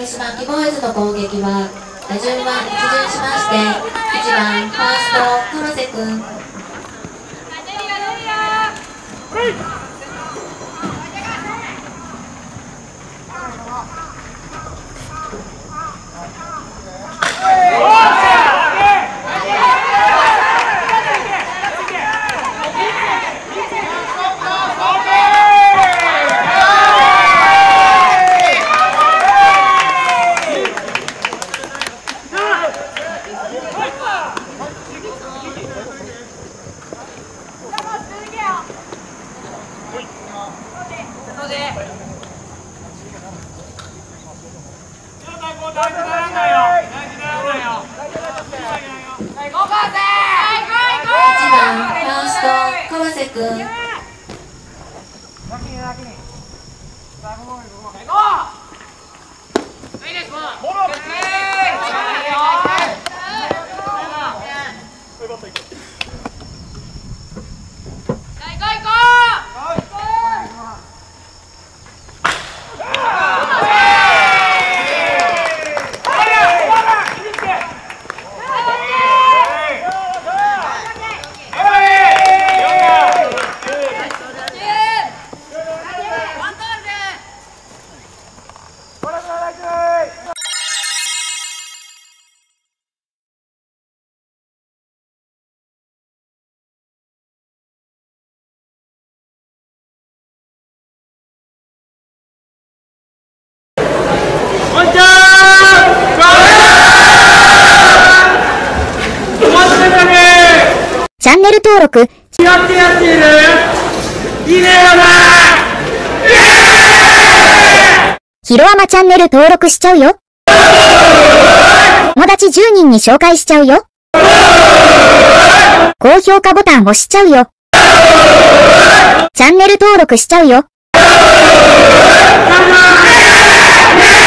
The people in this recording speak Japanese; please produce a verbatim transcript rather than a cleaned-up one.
島木ボーイズの攻撃は打順は一巡しまして、いちばんファースト黒瀬君。 チャンネル登録。 やってやっているいいねよなヒロアマチャンネル登録しちゃうよ。友達じゅうにんに紹介しちゃうよ。高評価ボタン押しちゃうよ。チャンネル登録しちゃうよ。